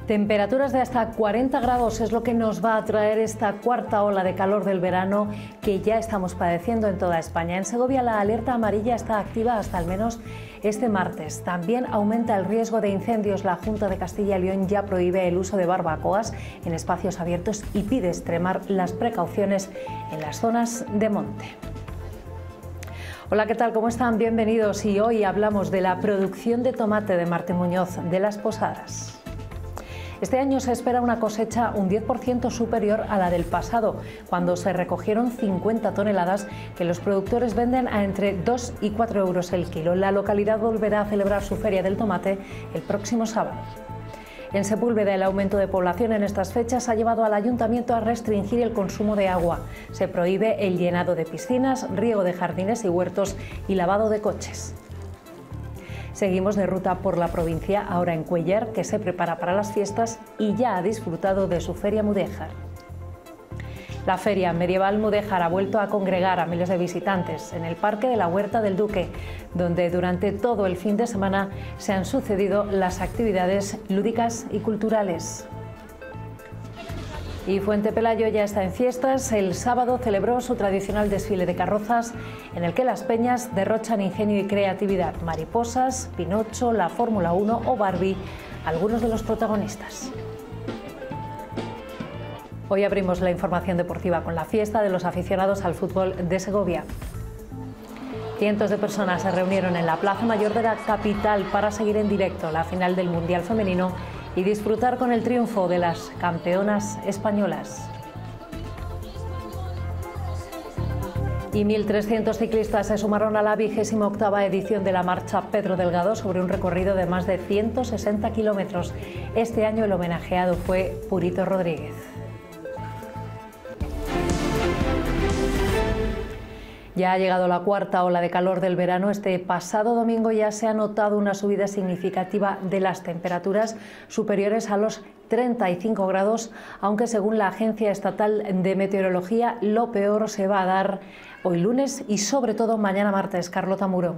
Temperaturas de hasta 40 grados es lo que nos va a traer esta cuarta ola de calor del verano que ya estamos padeciendo en toda España. En Segovia la alerta amarilla está activa hasta al menos este martes. También aumenta el riesgo de incendios. La Junta de Castilla y León ya prohíbe el uso de barbacoas en espacios abiertos y pide extremar las precauciones en las zonas de monte. Hola, ¿qué tal? ¿Cómo están? Bienvenidos. Y hoy hablamos de la producción de tomate de Martín Muñoz de Las Posadas. Este año se espera una cosecha un 10% superior a la del pasado, cuando se recogieron 50 toneladas que los productores venden a entre 2 y 4 euros el kilo. La localidad volverá a celebrar su Feria del Tomate el próximo sábado. En Sepúlveda, el aumento de población en estas fechas ha llevado al ayuntamiento a restringir el consumo de agua. Se prohíbe el llenado de piscinas, riego de jardines y huertos y lavado de coches. Seguimos de ruta por la provincia, ahora en Cuéllar, que se prepara para las fiestas y ya ha disfrutado de su Feria Mudéjar. La Feria Medieval Mudéjar ha vuelto a congregar a miles de visitantes en el Parque de la Huerta del Duque, donde durante todo el fin de semana se han sucedido las actividades lúdicas y culturales. Y Fuente Pelayo ya está en fiestas. El sábado celebró su tradicional desfile de carrozas en el que las peñas derrochan ingenio y creatividad. Mariposas, Pinocho, la Fórmula 1 o Barbie, algunos de los protagonistas. Hoy abrimos la información deportiva con la fiesta de los aficionados al fútbol de Segovia. Cientos de personas se reunieron en la Plaza Mayor de la capital para seguir en directo la final del Mundial Femenino y disfrutar con el triunfo de las campeonas españolas. Y 1.300 ciclistas se sumaron a la 28ª edición de la Marcha Pedro Delgado sobre un recorrido de más de 160 kilómetros. Este año el homenajeado fue Purito Rodríguez. Ya ha llegado la cuarta ola de calor del verano. Este pasado domingo ya se ha notado una subida significativa de las temperaturas superiores a los 35 grados, aunque según la Agencia Estatal de Meteorología lo peor se va a dar hoy lunes y sobre todo mañana martes. Carlota Muro.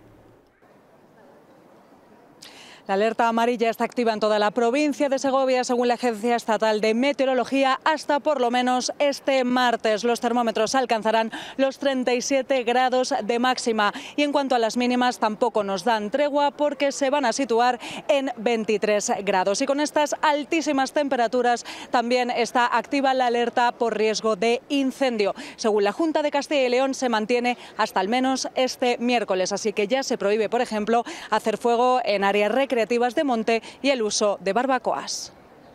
La alerta amarilla está activa en toda la provincia de Segovia, según la Agencia Estatal de Meteorología, hasta por lo menos este martes. Los termómetros alcanzarán los 37 grados de máxima. Y en cuanto a las mínimas, tampoco nos dan tregua porque se van a situar en 23 grados. Y con estas altísimas temperaturas también está activa la alerta por riesgo de incendio. Según la Junta de Castilla y León, se mantiene hasta al menos este miércoles. Así que ya se prohíbe, por ejemplo, hacer fuego en áreas recreativas de monte y el uso de barbacoas.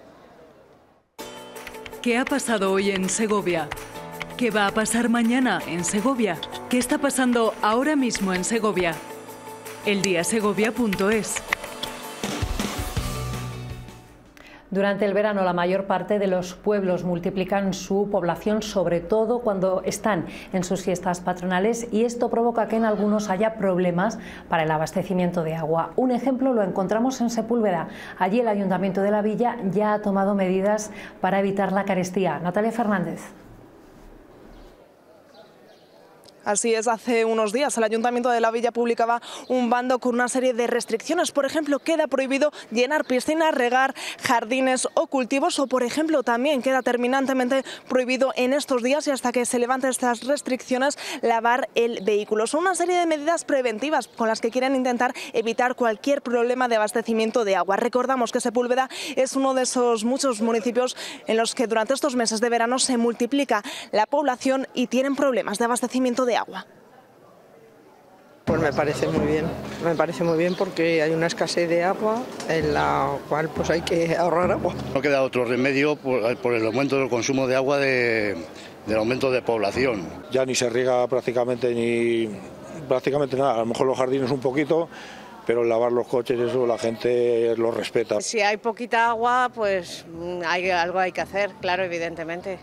¿Qué ha pasado hoy en Segovia? ¿Qué va a pasar mañana en Segovia? ¿Qué está pasando ahora mismo en Segovia? eldiasegovia.es. Durante el verano la mayor parte de los pueblos multiplican su población, sobre todo cuando están en sus fiestas patronales, y esto provoca que en algunos haya problemas para el abastecimiento de agua. Un ejemplo lo encontramos en Sepúlveda. Allí el Ayuntamiento de la villa ya ha tomado medidas para evitar la carestía. Natalia Fernández. Así es, hace unos días el Ayuntamiento de la Villa publicaba un bando con una serie de restricciones. Por ejemplo, queda prohibido llenar piscinas, regar jardines o cultivos, o por ejemplo también queda terminantemente prohibido en estos días y hasta que se levanten estas restricciones lavar el vehículo. Son una serie de medidas preventivas con las que quieren intentar evitar cualquier problema de abastecimiento de agua. Recordamos que Sepúlveda es uno de esos muchos municipios en los que durante estos meses de verano se multiplica la población y tienen problemas de abastecimiento de agua. Pues me parece muy bien porque hay una escasez de agua en la cual pues hay que ahorrar agua. No queda otro remedio por el aumento del consumo de agua del aumento de población. Ya ni se riega prácticamente nada, a lo mejor los jardines un poquito, pero lavar los coches, eso la gente lo respeta. Si hay poquita agua, pues algo hay que hacer, claro, evidentemente.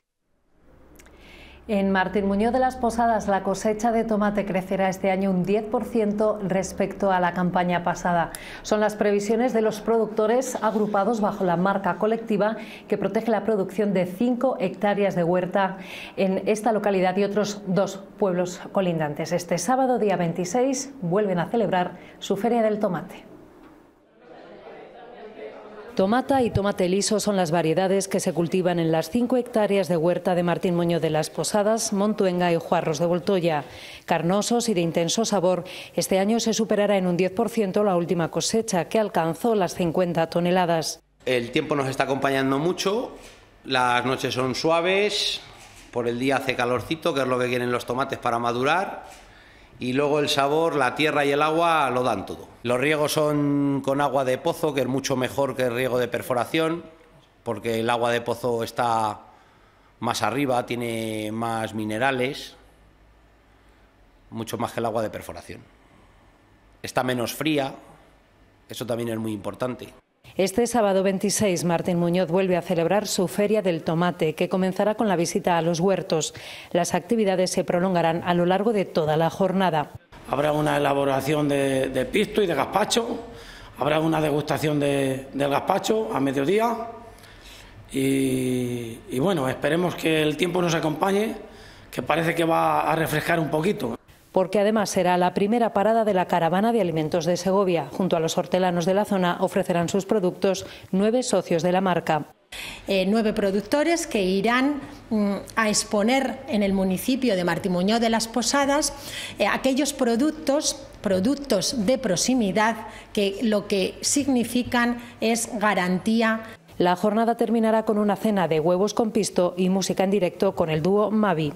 En Martín Muñoz de Las Posadas la cosecha de tomate crecerá este año un 10% respecto a la campaña pasada. Son las previsiones de los productores agrupados bajo la marca colectiva que protege la producción de 5 hectáreas de huerta en esta localidad y otros 2 pueblos colindantes. Este sábado, día 26, vuelven a celebrar su Feria del Tomate. Tomata y tomate liso son las variedades que se cultivan en las 5 hectáreas de huerta de Martín Muñoz de las Posadas, Montuenga y Juarros de Voltoya. Carnosos y de intenso sabor, este año se superará en un 10% la última cosecha, que alcanzó las 50 toneladas. El tiempo nos está acompañando mucho, las noches son suaves, por el día hace calorcito, que es lo que quieren los tomates para madurar. Y luego el sabor, la tierra y el agua lo dan todo. Los riegos son con agua de pozo, que es mucho mejor que el riego de perforación, porque el agua de pozo está más arriba, tiene más minerales, mucho más que el agua de perforación. Está menos fría, eso también es muy importante. Este sábado 26, Martín Muñoz vuelve a celebrar su Feria del Tomate, que comenzará con la visita a los huertos. Las actividades se prolongarán a lo largo de toda la jornada. Habrá una elaboración de pisto y de gazpacho, habrá una degustación del gazpacho a mediodía y bueno, esperemos que el tiempo nos acompañe, que parece que va a refrescar un poquito. Porque además será la primera parada de la caravana de alimentos de Segovia. Junto a los hortelanos de la zona ofrecerán sus productos 9 socios de la marca. 9 productores que irán a exponer en el municipio de Martín Muñoz de las Posadas aquellos productos de proximidad que lo que significan es garantía. La jornada terminará con una cena de huevos con pisto y música en directo con el dúo Mavi.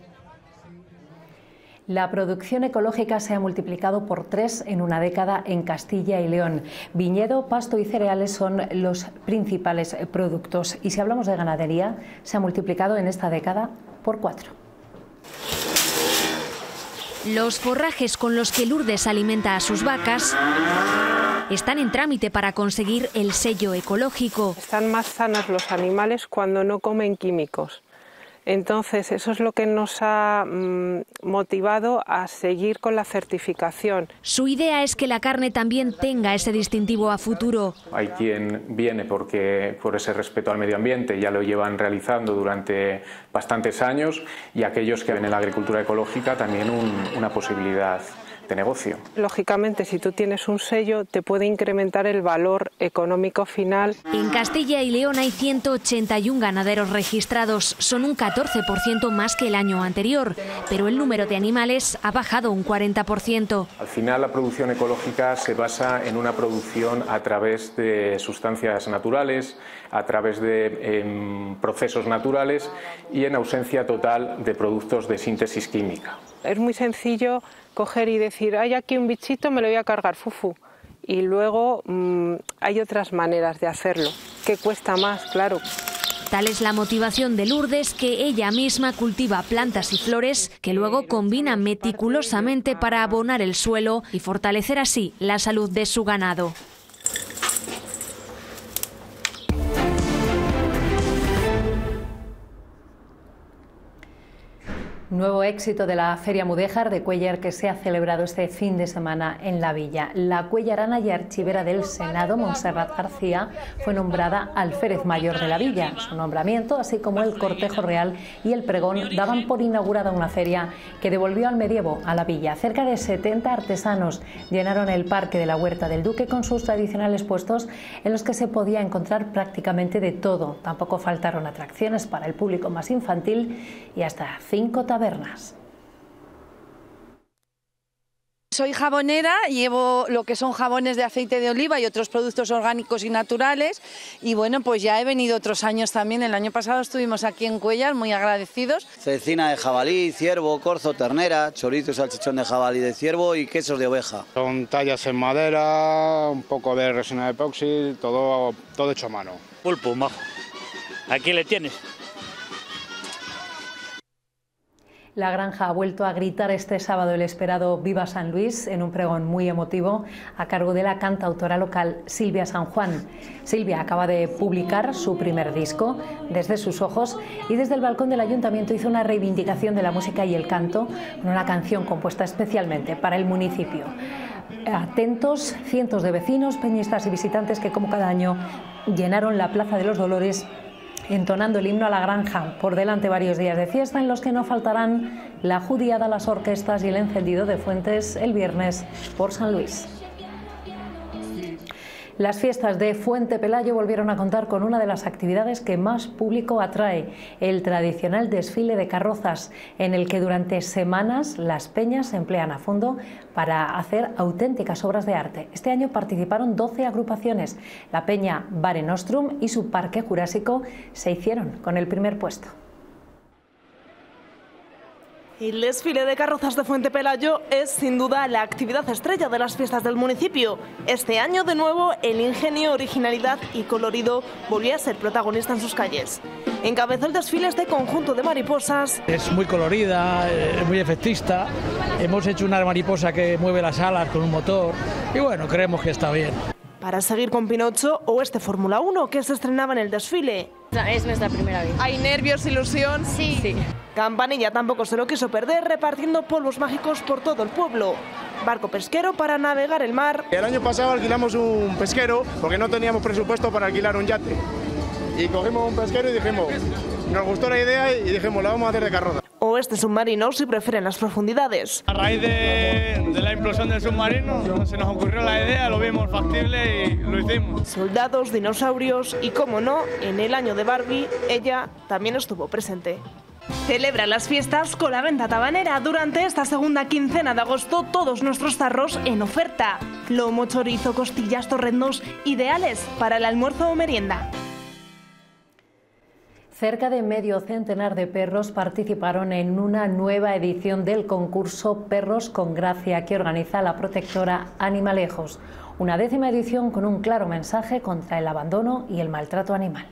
La producción ecológica se ha multiplicado por 3 en una década en Castilla y León. Viñedo, pasto y cereales son los principales productos. Y si hablamos de ganadería, se ha multiplicado en esta década por 4. Los forrajes con los que Lourdes alimenta a sus vacas están en trámite para conseguir el sello ecológico. Están más sanos los animales cuando no comen químicos. Entonces, eso es lo que nos ha motivado a seguir con la certificación. Su idea es que la carne también tenga ese distintivo a futuro. Hay quien viene por ese respeto al medio ambiente, ya lo llevan realizando durante bastantes años, y aquellos que ven en la agricultura ecológica también una posibilidad de negocio. Lógicamente, si tú tienes un sello, te puede incrementar el valor económico final. En Castilla y León hay 181 ganaderos registrados, son un 14% más que el año anterior, pero el número de animales ha bajado un 40%. Al final, la producción ecológica se basa en una producción a través de sustancias naturales, a través de procesos naturales y en ausencia total de productos de síntesis química. Es muy sencillo coger y decir, hay aquí un bichito, me lo voy a cargar, fufu. Y luego hay otras maneras de hacerlo, que cuesta más, claro. Tal es la motivación de Lourdes, que ella misma cultiva plantas y flores que luego combina meticulosamente para abonar el suelo y fortalecer así la salud de su ganado. Nuevo éxito de la Feria Mudéjar de Cuéllar, que se ha celebrado este fin de semana en la villa. La cuellarana y archivera del Senado, Montserrat García, fue nombrada alférez mayor de la villa. Su nombramiento, así como el cortejo real y el pregón, daban por inaugurada una feria que devolvió al medievo a la villa. Cerca de 70 artesanos llenaron el Parque de la Huerta del Duque con sus tradicionales puestos en los que se podía encontrar prácticamente de todo. Tampoco faltaron atracciones para el público más infantil y hasta 5 tabernas. Soy jabonera, llevo lo que son jabones de aceite de oliva y otros productos orgánicos y naturales, y bueno, pues ya he venido otros años también. El año pasado estuvimos aquí en Cuéllar, muy agradecidos. Cecina de jabalí, ciervo, corzo, ternera, chorizo y salchichón de jabalí de ciervo y quesos de oveja. Son tallas en madera, un poco de resina de epoxi, todo hecho a mano. Pulpo, majo. Aquí le tienes. La Granja ha vuelto a gritar este sábado el esperado Viva San Luis en un pregón muy emotivo a cargo de la cantautora local Silvia San Juan. Silvia acaba de publicar su primer disco, Desde sus ojos, y desde el balcón del ayuntamiento hizo una reivindicación de la música y el canto con una canción compuesta especialmente para el municipio. Atentos cientos de vecinos, peñistas y visitantes que, como cada año, llenaron la Plaza de los Dolores entonando el himno a la Granja. Por delante varios días de fiesta en los que no faltarán la judiada, las orquestas y el encendido de fuentes el viernes por San Luis. Las fiestas de Fuente Pelayo volvieron a contar con una de las actividades que más público atrae, el tradicional desfile de carrozas, en el que durante semanas las peñas se emplean a fondo para hacer auténticas obras de arte. Este año participaron 12 agrupaciones. La peña Mare Nostrum y su Parque Jurásico se hicieron con el primer puesto. El desfile de carrozas de Fuente Pelayo es sin duda la actividad estrella de las fiestas del municipio. Este año de nuevo el ingenio, originalidad y colorido volvió a ser protagonista en sus calles. Encabezó el desfile este conjunto de mariposas. Es muy colorida, muy efectista. Hemos hecho una mariposa que mueve las alas con un motor y bueno, creemos que está bien. Para seguir con Pinocho o este Fórmula 1 que se estrenaba en el desfile. Es nuestra primera vez. ¿Hay nervios, ilusión? Sí. Campanilla tampoco se lo quiso perder, repartiendo polvos mágicos por todo el pueblo. Barco pesquero para navegar el mar. El año pasado alquilamos un pesquero porque no teníamos presupuesto para alquilar un yate. Y cogimos un pesquero y dijimos, nos gustó la idea y dijimos, la vamos a hacer de carroza. O este submarino si prefieren las profundidades. A raíz de la implosión del submarino se nos ocurrió la idea, lo vimos factible y lo hicimos. Soldados, dinosaurios y, como no, en el año de Barbie, ella también estuvo presente. Celebra las fiestas con la venta tabanera. Durante esta segunda quincena de agosto, todos nuestros tarros en oferta. Lomo, chorizo, costillas, torrendos, ideales para el almuerzo o merienda. Cerca de medio centenar de perros participaron en una nueva edición del concurso Perros con Gracia que organiza la protectora Animalejos. Una 10ª edición con un claro mensaje contra el abandono y el maltrato animal.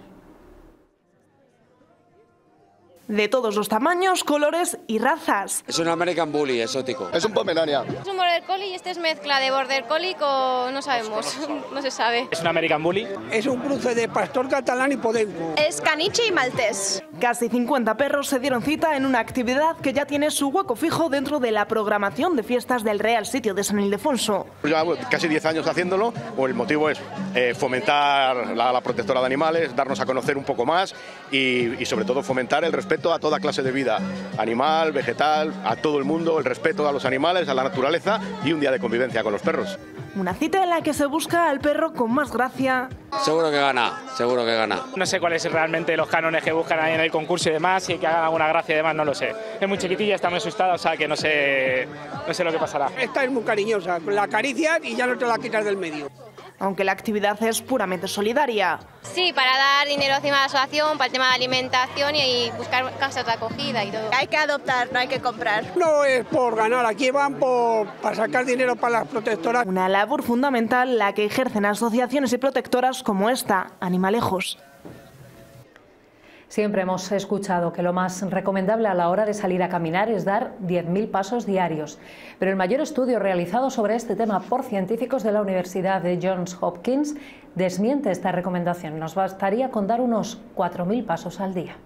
De todos los tamaños, colores y razas. Es un American Bully exótico. Es un Pomerania. Es un Border Collie y este es mezcla de Border Collie con... no sabemos, no se sabe. Es un American Bully. Es un cruce de pastor catalán y podenco. Es caniche y maltés. Casi 50 perros se dieron cita en una actividad que ya tiene su hueco fijo dentro de la programación de fiestas del Real Sitio de San Ildefonso. Llevamos casi 10 años haciéndolo. El motivo es fomentar la protectora de animales, darnos a conocer un poco más y sobre todo fomentar el respeto a toda clase de vida, animal, vegetal, a todo el mundo, el respeto a los animales, a la naturaleza y un día de convivencia con los perros. Una cita en la que se busca al perro con más gracia. Seguro que gana, seguro que gana. No sé cuáles son realmente los cánones que buscan ahí en el concurso y demás, y que hagan alguna gracia y demás, no lo sé. Es muy chiquitilla, está muy asustada, o sea que no sé lo que pasará. Esta es muy cariñosa, la acaricias y ya no te la quitas del medio. Aunque la actividad es puramente solidaria. Sí, para dar dinero encima de la asociación, para el tema de alimentación y buscar casas de acogida y todo. Hay que adoptar, no hay que comprar. No es por ganar, aquí van para sacar dinero para las protectoras. Una labor fundamental la que ejercen asociaciones y protectoras como esta, Animalejos. Siempre hemos escuchado que lo más recomendable a la hora de salir a caminar es dar 10.000 pasos diarios. Pero el mayor estudio realizado sobre este tema por científicos de la Universidad de Johns Hopkins desmiente esta recomendación. Nos bastaría con dar unos 4.000 pasos al día.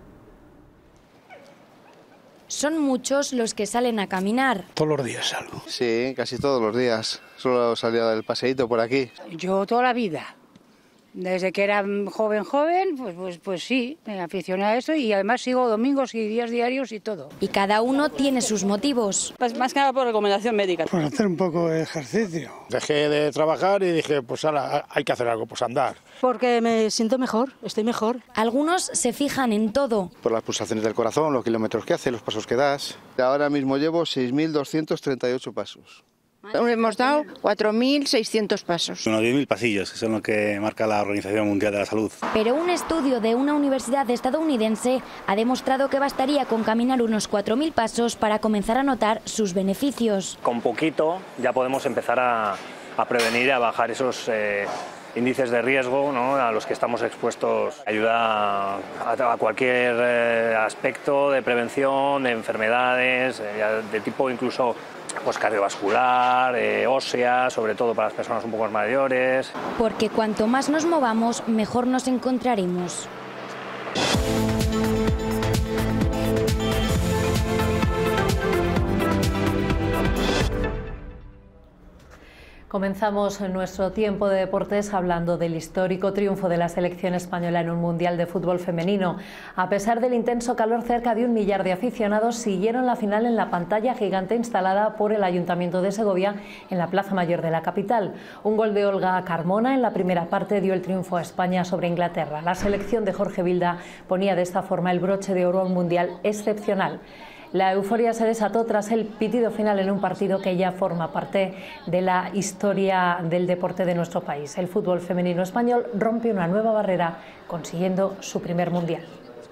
Son muchos los que salen a caminar. Todos los días salgo. Sí, casi todos los días. Solo salía del paseíto por aquí. Yo toda la vida. Desde que era joven, pues sí, me aficioné a eso y además sigo domingos y días diarios y todo. Y cada uno tiene sus motivos. Pues más que nada por recomendación médica. Por hacer un poco de ejercicio. Dejé de trabajar y dije, pues ahora hay que hacer algo, pues andar. Porque me siento mejor, estoy mejor. Algunos se fijan en todo. Por las pulsaciones del corazón, los kilómetros que hace, los pasos que das. Ahora mismo llevo 6.238 pasos. Hemos dado 4.600 pasos. Unos 10.000 pasillos, que son lo que marca la Organización Mundial de la Salud. Pero un estudio de una universidad estadounidense ha demostrado que bastaría con caminar unos 4.000 pasos para comenzar a notar sus beneficios. Con poquito ya podemos empezar a prevenir y a bajar esos índices de riesgo, ¿no?, a los que estamos expuestos. Ayuda a cualquier aspecto de prevención de enfermedades, de tipo incluso pues cardiovascular, ósea, sobre todo para las personas un poco mayores. Porque cuanto más nos movamos, mejor nos encontraremos. Comenzamos nuestro tiempo de deportes hablando del histórico triunfo de la selección española en un mundial de fútbol femenino. A pesar del intenso calor, cerca de 1 millar de aficionados siguieron la final en la pantalla gigante instalada por el Ayuntamiento de Segovia en la Plaza Mayor de la capital. Un gol de Olga Carmona en la primera parte dio el triunfo a España sobre Inglaterra. La selección de Jorge Vilda ponía de esta forma el broche de oro a un mundial excepcional. La euforia se desató tras el pitido final en un partido que ya forma parte de la historia del deporte de nuestro país. El fútbol femenino español rompe una nueva barrera, consiguiendo su primer mundial.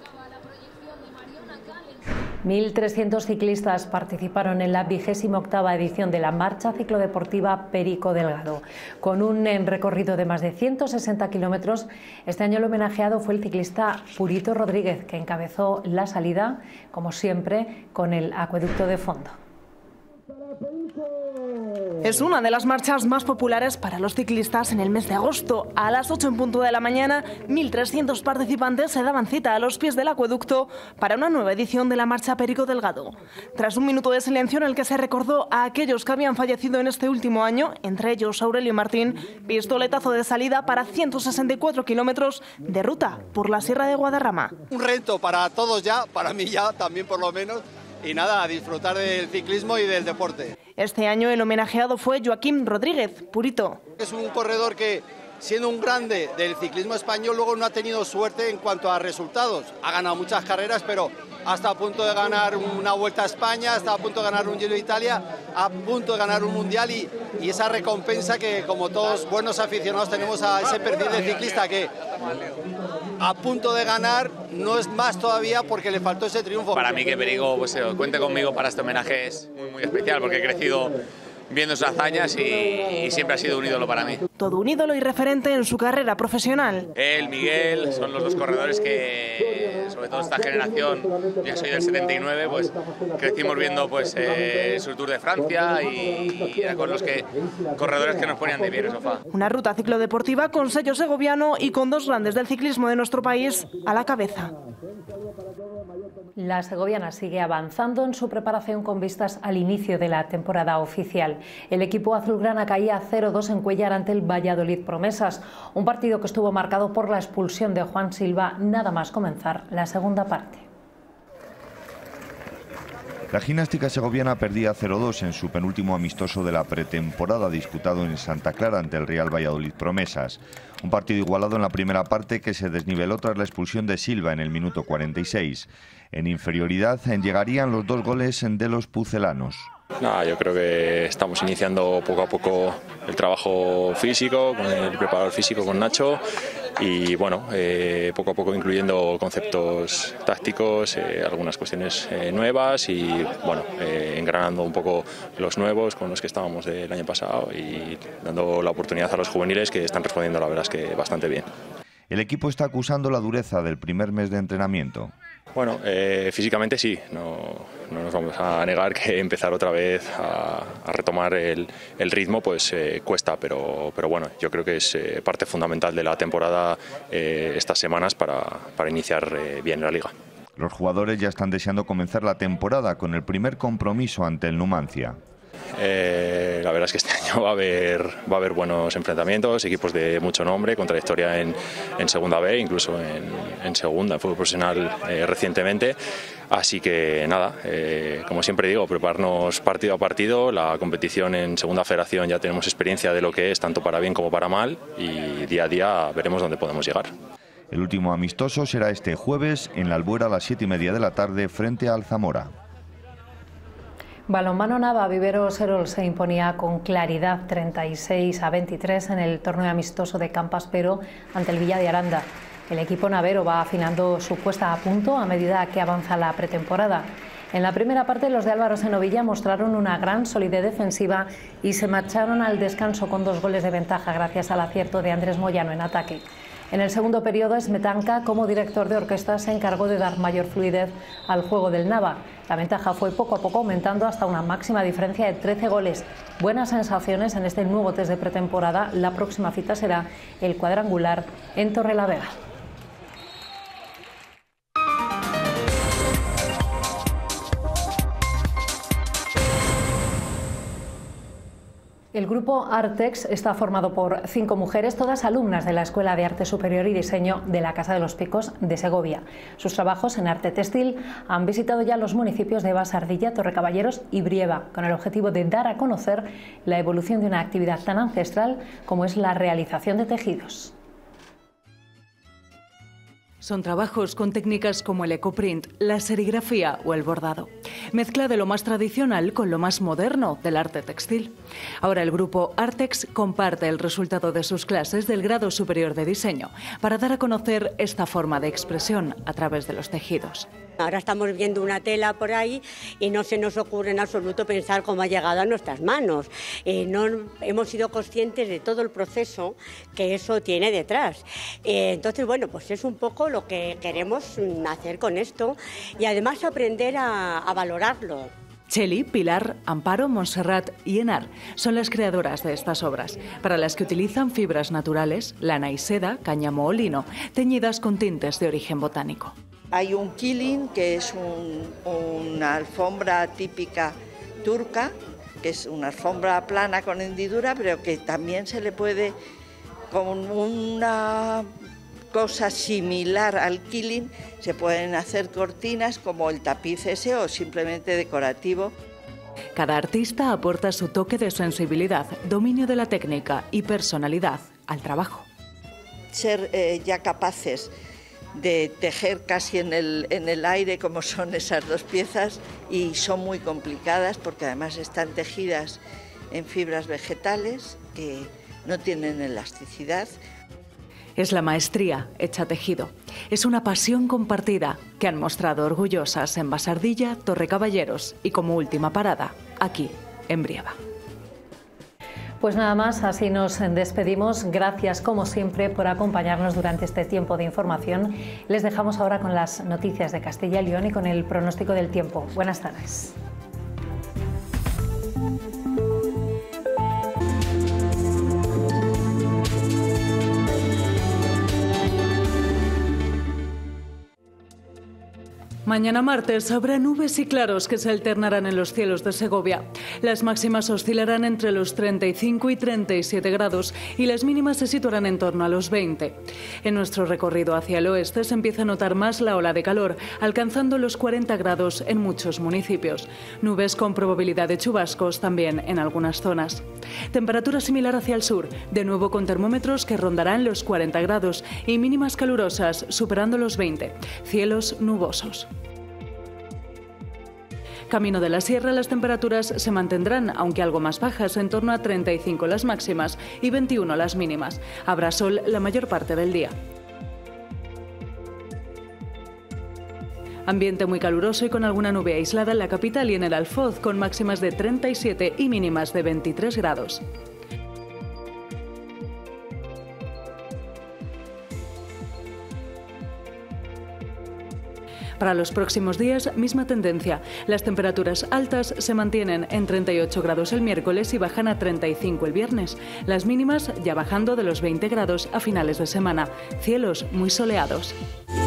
1.300 ciclistas participaron en la 28ª edición de la Marcha Ciclodeportiva Perico Delgado. Con un recorrido de más de 160 kilómetros, este año el homenajeado fue el ciclista Purito Rodríguez, que encabezó la salida, como siempre, con el acueducto de fondo. Es una de las marchas más populares para los ciclistas en el mes de agosto. A las 8 en punto de la mañana, 1.300 participantes se daban cita a los pies del acueducto para una nueva edición de la Marcha Perico Delgado. Tras un minuto de silencio en el que se recordó a aquellos que habían fallecido en este último año, entre ellos Aurelio Martín, pistoletazo de salida para 164 kilómetros de ruta por la Sierra de Guadarrama. Un reto para todos ya, para mí ya también por lo menos. Y nada, a disfrutar del ciclismo y del deporte. Este año el homenajeado fue Joaquín Rodríguez, Purito. Es un corredor que, siendo un grande del ciclismo español, luego no ha tenido suerte en cuanto a resultados. Ha ganado muchas carreras, pero hasta a punto de ganar una Vuelta a España, hasta a punto de ganar un Giro de Italia, a punto de ganar un Mundial y esa recompensa que, como todos buenos aficionados, tenemos a ese perfil de ciclista que a punto de ganar no es más todavía porque le faltó ese triunfo. Para mí que Perico cuente conmigo para este homenaje es muy especial porque he crecido viendo sus hazañas y siempre ha sido un ídolo para mí. Todo un ídolo y referente en su carrera profesional. Él, Miguel, son los dos corredores que, sobre todo esta generación, yo soy del 79, pues crecimos viendo pues su Tour de Francia y era con los corredores que nos ponían de pie en el sofá. Una ruta ciclodeportiva con sello segoviano y con dos grandes del ciclismo de nuestro país a la cabeza. La segoviana sigue avanzando en su preparación con vistas al inicio de la temporada oficial. El equipo azulgrana caía 0-2 en Cuéllar ante el Valladolid Promesas, un partido que estuvo marcado por la expulsión de Juan Silva nada más comenzar la segunda parte. La gimnástica segoviana perdía 0-2 en su penúltimo amistoso de la pretemporada disputado en Santa Clara ante el Real Valladolid Promesas. Un partido igualado en la primera parte que se desniveló tras la expulsión de Silva en el minuto 46. En inferioridad llegarían los 2 goles de los pucelanos. Yo creo que estamos iniciando poco a poco el trabajo físico, con el preparador físico, con Nacho, y bueno, poco a poco incluyendo conceptos tácticos, algunas cuestiones nuevas y bueno, engranando un poco los nuevos con los que estábamos del año pasado y dando la oportunidad a los juveniles que están respondiendo, la verdad es que bastante bien. El equipo está acusando la dureza del primer mes de entrenamiento. Bueno, físicamente sí, no nos vamos a negar que empezar otra vez a retomar el ritmo pues cuesta, pero bueno, yo creo que es parte fundamental de la temporada estas semanas para iniciar bien la liga. Los jugadores ya están deseando comenzar la temporada con el primer compromiso ante el Numancia. La verdad es que este año va a haber buenos enfrentamientos, equipos de mucho nombre, con trayectoria en Segunda B, incluso en Segunda, en fútbol profesional recientemente. Así que nada, como siempre digo, prepararnos partido a partido. La competición en Segunda Federación ya tenemos experiencia de lo que es, tanto para bien como para mal, y día a día veremos dónde podemos llegar. El último amistoso será este jueves en la Albuera a las 7:30 de la tarde frente al Zamora. Balonmano Nava, Vivero Serol se imponía con claridad 36-23 en el torneo amistoso de Campaspero ante el Villa de Aranda. El equipo navero va afinando su puesta a punto a medida que avanza la pretemporada. En la primera parte los de Álvaro Senovilla mostraron una gran solidez defensiva y se marcharon al descanso con 2 goles de ventaja gracias al acierto de Andrés Moyano en ataque. En el segundo periodo, Smetanka, como director de orquesta, se encargó de dar mayor fluidez al juego del Nava. La ventaja fue poco a poco aumentando hasta una máxima diferencia de 13 goles. Buenas sensaciones en este nuevo test de pretemporada. La próxima cita será el cuadrangular en Torrelavega. El grupo Artex está formado por 5 mujeres, todas alumnas de la Escuela de Arte Superior y Diseño de la Casa de los Picos de Segovia. Sus trabajos en arte textil han visitado ya los municipios de Basardilla, Torrecaballeros y Brieva, con el objetivo de dar a conocer la evolución de una actividad tan ancestral como es la realización de tejidos. Son trabajos con técnicas como el ecoprint, la serigrafía o el bordado. Mezcla de lo más tradicional con lo más moderno del arte textil. Ahora el grupo Artex comparte el resultado de sus clases del grado superior de diseño para dar a conocer esta forma de expresión a través de los tejidos. Ahora estamos viendo una tela por ahí y no se nos ocurre en absoluto pensar cómo ha llegado a nuestras manos. No hemos sido conscientes de todo el proceso que eso tiene detrás. Entonces, bueno, pues es un poco lo que queremos hacer con esto y además aprender a valorarlo. Cheli, Pilar, Amparo, Montserrat y Enar son las creadoras de estas obras, para las que utilizan fibras naturales, lana y seda, cáñamo o lino, teñidas con tintes de origen botánico. Hay un quilin, que es una alfombra típica turca, que es una alfombra plana con hendidura, pero que también se le puede, con una cosa similar al quilin, se pueden hacer cortinas como el tapiz ese o simplemente decorativo. Cada artista aporta su toque de sensibilidad, dominio de la técnica y personalidad al trabajo. Ser ya capaces de tejer casi en el aire, como son esas dos piezas, y son muy complicadas porque además están tejidas en fibras vegetales que no tienen elasticidad. Es la maestría hecha tejido. Es una pasión compartida que han mostrado orgullosas en Basardilla, Torrecaballeros y como última parada, aquí en Brieva. Pues nada más, así nos despedimos. Gracias, como siempre, por acompañarnos durante este tiempo de información. Les dejamos ahora con las noticias de Castilla y León y con el pronóstico del tiempo. Buenas tardes. Mañana martes habrá nubes y claros que se alternarán en los cielos de Segovia. Las máximas oscilarán entre los 35 y 37 grados y las mínimas se situarán en torno a los 20. En nuestro recorrido hacia el oeste se empieza a notar más la ola de calor, alcanzando los 40 grados en muchos municipios. Nubes con probabilidad de chubascos también en algunas zonas. Temperatura similar hacia el sur, de nuevo con termómetros que rondarán los 40 grados y mínimas calurosas superando los 20. Cielos nubosos. Camino de la Sierra, las temperaturas se mantendrán, aunque algo más bajas, en torno a 35 las máximas y 21 las mínimas. Habrá sol la mayor parte del día. Ambiente muy caluroso y con alguna nube aislada en la capital y en el Alfoz, con máximas de 37 y mínimas de 23 grados. Para los próximos días, misma tendencia. Las temperaturas altas se mantienen en 38 grados el miércoles y bajan a 35 el viernes. Las mínimas ya bajando de los 20 grados a finales de semana. Cielos muy soleados.